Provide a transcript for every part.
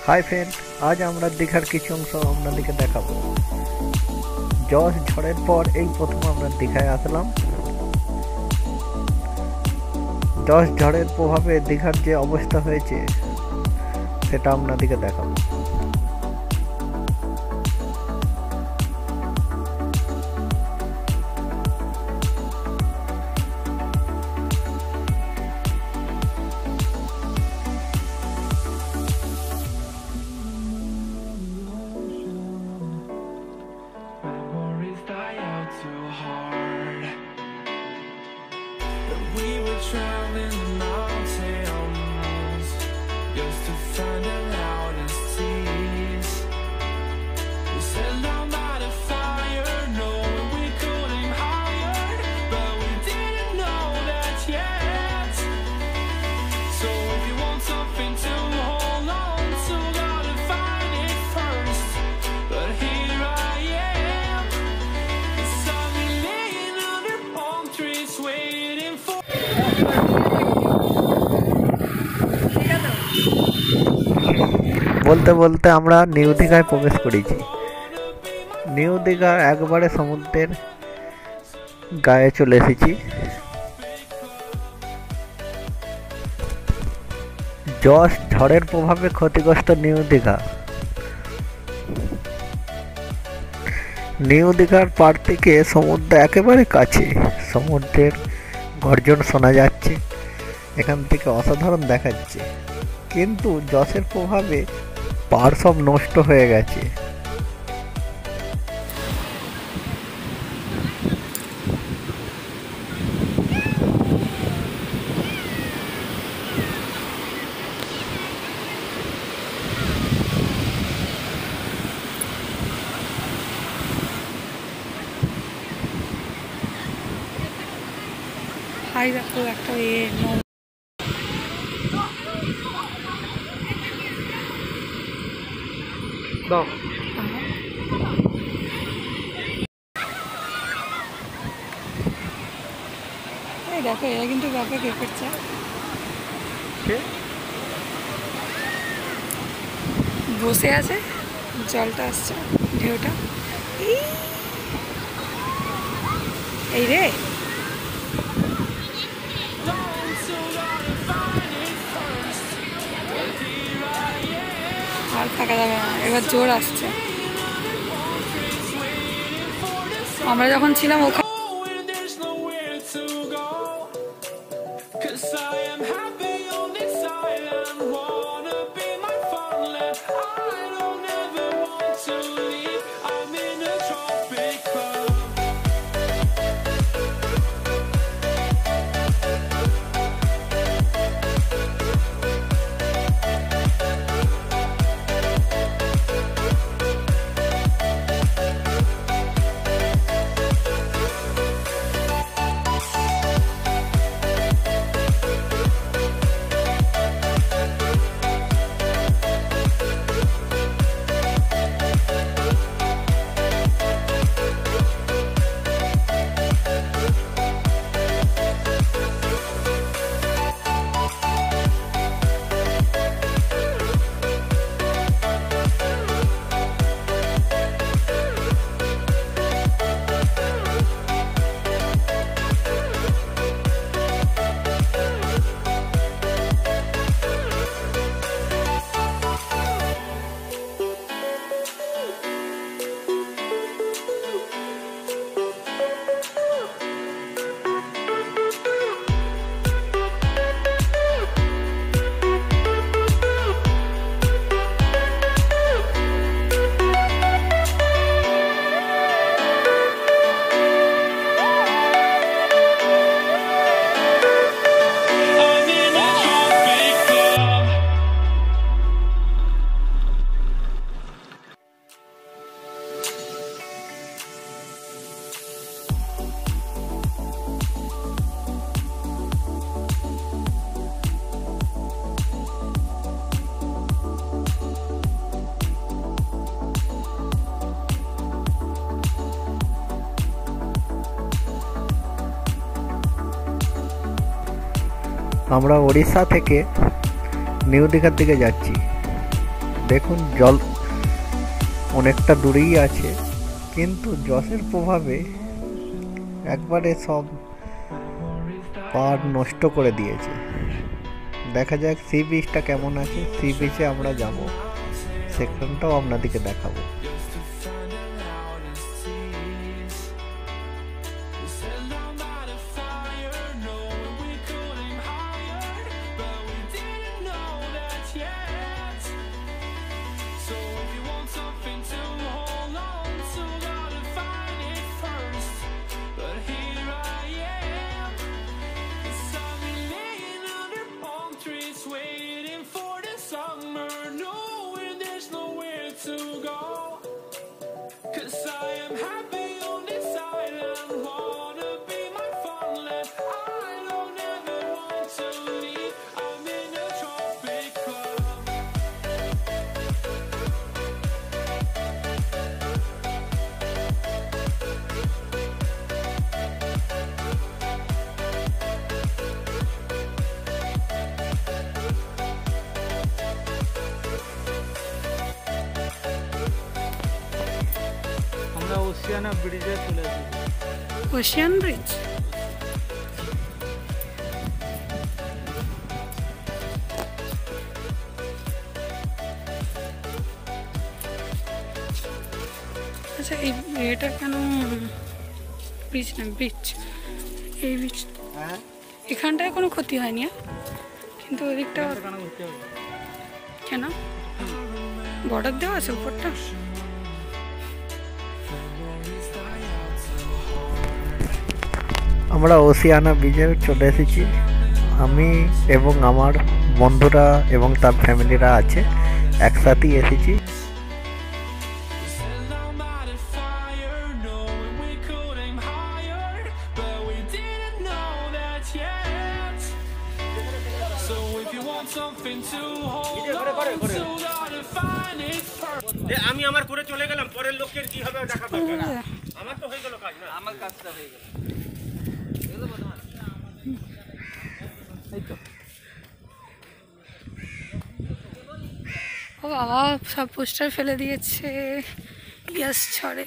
Hi friend, आज আমরা দীঘার কিছু অংশ আপনাদেরকে দেখাবো। জশ ঝড়ের পর এই প্রথম আমরা দীঘায় আসলাম। জশ ঝড়ের প্রভাবে দীঘার যে অবস্থা হয়েছে সেটা আপনাদেরকে দেখাবো। We were traveling mountains just to find the loudest seas. We set down by the fire, knowing we couldn't higher, but we didn't know that yet. So if you want something to hold on to, gotta find it first. But here I am, 'cause I've been laying under palm trees waiting for. বলতে বলতে আমরা new দীঘায় প্রবেশ করেছি। New Digha একবারে সমুদ্রের গায়ে চলে এসেছি। জশ ঝড়ের প্রভাবে ক্ষতিগ্রস্ত নিউ দীঘা। নিউ দীঘার পাড় থেকে সমুদ্র একেবারে কাছে, সমুদ্রের গর্জন শোনা যাচ্ছে, এখান থেকে অসাধারণ দেখাচ্ছে। কিন্তু জশের প্রভাবে পাড় সব নষ্ট হয়ে গেছে। হাই দেখো একটা দেখো এরা কিন্তু ব্যাপক এ করছে, বসে আছে, জলটা আসছে, ঢেউটা এই রে। আর থাকা যাবে না, এবার জোর আসছে। আমরা যখন ছিলাম ওখানে আমরা ওড়িশা থেকে নিউ দীঘার দিকে যাচ্ছি। দেখুন জল অনেকটা দূরেই আছে, কিন্তু জলের প্রভাবে একবারে সব পাড় নষ্ট করে দিয়েছে। দেখা যাক সি বিচটা কেমন আছে, সি বিচে আমরা যাব, সেখানটাও আপনাদেরকে দেখাবো। আমরা ওশিয়ানা ব্রিজে চলে এসেছি। Ocean bridge. আচ্ছা, এটা কেন ব্রিজ না ব্রিজ? এই ব্রিজ এখানটায় কোনো ক্ষতি হয়নি, কিন্তু ওদিকটা কেন বর্ডার দেওয়া আছে উপরটা? আমরা ওসিয়ানা বিচে চলে এসেছি। আমি এবং আমার বন্ধুরা এবং তার ফ্যামিলিরা আছে, একসাথেই এসেছি। আমি আমার করে চলে গেলাম, পরের লোকের কি হবে দেখা দরকার। আমার তো হয়ে গেল কাজ, না আমার কাজটা হয়ে গেল। ও বাবা, সব পোস্টার ফেলে দিয়েছে, গ্যাস ছড়ে।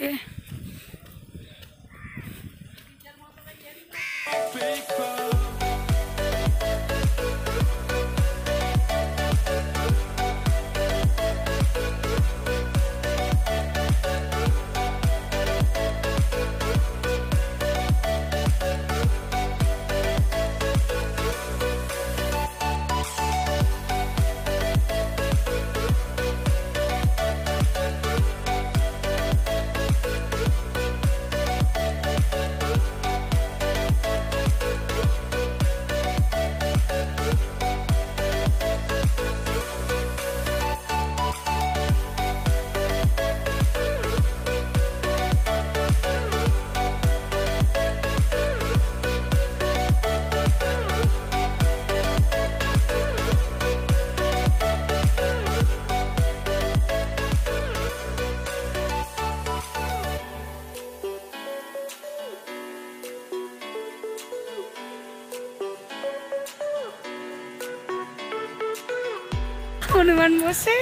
হনুমান বসে,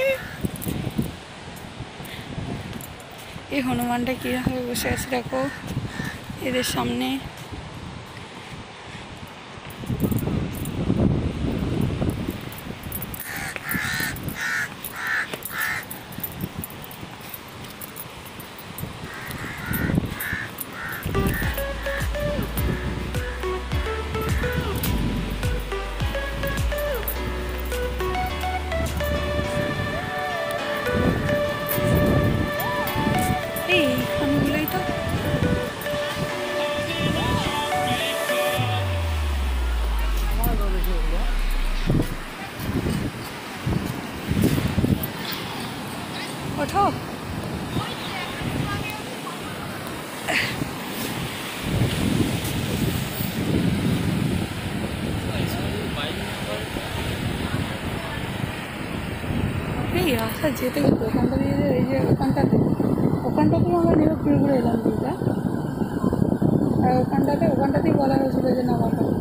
এই হনুমানটা কিভাবে বসে আছে দেখো এদের সামনে। এইখানগুলোই তো ওঠো। এই রাস্তা যেতে গেলে ওখানটা দিয়ে এই যে ওখানটাতে আমরা ঘুরে ঘুরে এলাম দিকটা, আর ওখানটাতেই বলা হয়েছিল যে নামার কথা।